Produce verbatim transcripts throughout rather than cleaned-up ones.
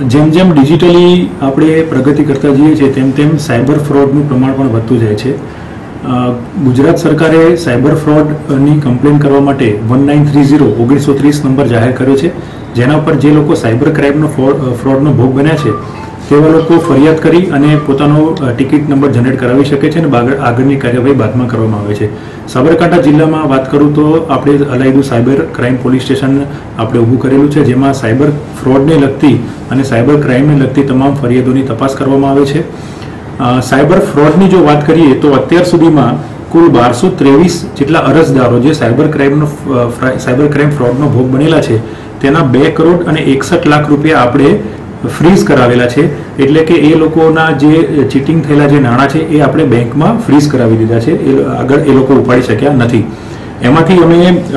જેમ જેમ ડિજિટલી આપણે પ્રગતિ કરતા જઈએ છીએ તેમ તેમ સાયબર ફ્રોડનું પ્રમાણ પણ વધતું જાય છે. ગુજરાત સરકારે સાયબર ફ્રોડની કમ્પ્લેન કરવા માટે વન નાઇન થ્રી ઝીરો ઓગણીસો ત્રીસ નંબર જાહેર કર્યો છે, જેના પર જે લોકો સાયબર ક્રાઇમનો ફ્રોડનો ભોગ બન્યા છે તેવા લોકો ફરિયાદ કરી અને પોતાનો ટિકિટ નંબર જનરેટ કરાવી શકે છે અને આગળની કાર્યવાહી બાદમાં કરવામાં આવે છે. સાબરકાંઠા જિલ્લામાં વાત કરું તો આપણે અલાયદું સાયબર ક્રાઇમ પોલીસ સ્ટેશન આપણે ઊભું કરેલું છે, જેમાં સાયબર ફ્રોડને લગતી અને સાયબર ક્રાઇમને લગતી તમામ ફરિયાદોની તપાસ કરવામાં આવે છે. સાયબર ફ્રોડની જો વાત કરીએ તો અત્યાર સુધીમાં કુલ બારસો ત્રેવીસ જેટલા અરજદારો જે સાયબર ક્રાઇમનો સાયબર ક્રાઇમ ફ્રોડનો ભોગ બનેલા છે તેના બે કરોડ અને એકસઠ લાખ રૂપિયા આપણે ફ્રીઝ કરાવેલા છે. એટલે કે એ લોકોના જે ચીટિંગ થયેલા જે નાણાં છે એ આપણે બેંકમાં ફ્રીઝ કરાવી દીધા છે, એ આગળ એ લોકો ઉપાડી શક્યા નથી. એમાંથી અમે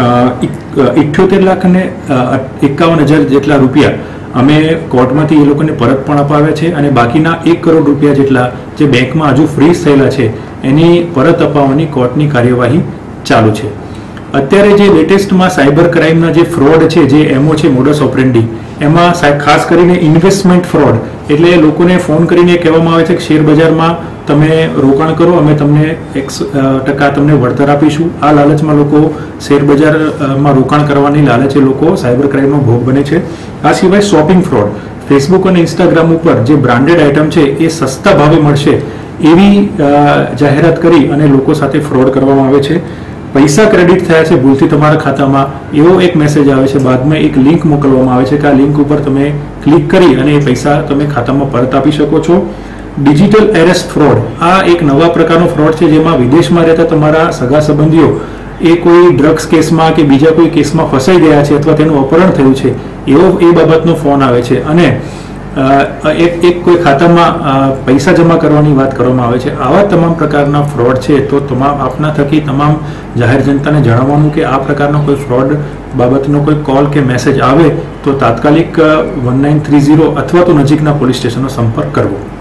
ઇઠ્યોતેર લાખ અને એકાવન હજાર જેટલા રૂપિયા અમે કોર્ટમાંથી એ લોકોને પરત પણ અપાવ્યા છે અને બાકીના એક કરોડ રૂપિયા જેટલા જે બેંકમાં હજુ ફ્રીઝ થયેલા છે એની પરત અપાવવાની કોર્ટની કાર્યવાહી ચાલુ છે. અત્યારે જે લેટેસ્ટમાં સાયબર ક્રાઇમના જે ફ્રોડ છે, જે એમઓ છે મોડસ ઓપરેન્ડી, એમાં ખાસ કરીને ઇન્વેસ્ટમેન્ટ ફ્રોડ, એટલે લોકોને ફોન કરીને કહેવામાં આવે છે કે શેર બજારમાં તમે રોકાણ કરો, અમે તમને એક્સ ટકા તમને વળતર આપીશું. આ લાલચમાં લોકો શેર બજારમાં રોકાણ કરવાની લાલચે લોકો સાયબર ક્રાઇમનો ભોગ બને છે. આ સિવાય શોપિંગ ફ્રોડ, ફેસબુક અને ઇન્સ્ટાગ્રામ ઉપર જે બ્રાન્ડેડ આઇટમ છે એ સસ્તા ભાવે મળશે એવી જાહેરાત કરી અને લોકો સાથે ફ્રોડ કરવામાં આવે છે. પૈસા ક્રેડિટ થયા છે ભૂલથી તમારા ખાતામાં એવો એક મેસેજ આવે છે, બાદમાં એક લિંક મોકલવામાં આવે છે કે આ લિંક ઉપર તમે ક્લિક કરી અને એ પૈસા તમે ખાતામાં પરત આપી શકો છો. ડિજિટલ એરેસ્ટ ફ્રોડ, આ એક નવા પ્રકારનો ફ્રોડ છે જેમાં વિદેશમાં રહેતા તમારા સગા સંબંધીઓ એ કોઈ ડ્રગ્સ કેસમાં કે બીજા કોઈ કેસમાં ફસાઈ ગયા છે અથવા તેનું અપહરણ થયું છે એવો એ બાબતનો ફોન આવે છે અને એક એક કોઈ ખાતામાં પૈસા જમા કરવાની વાત કરવામાં આવે છે. આવા તમામ પ્રકારના ફ્રોડ છે તો તમામ આપના થકી તમામ જાહેર જનતાને જણાવવાનું કે આ પ્રકારનો કોઈ ફ્રોડ બાબતનો કોઈ કોલ કે મેસેજ આવે તો તાત્કાલિક વન નાઇન થ્રી ઝીરો અથવા તો નજીકના પોલીસ સ્ટેશનનો સંપર્ક કરવો.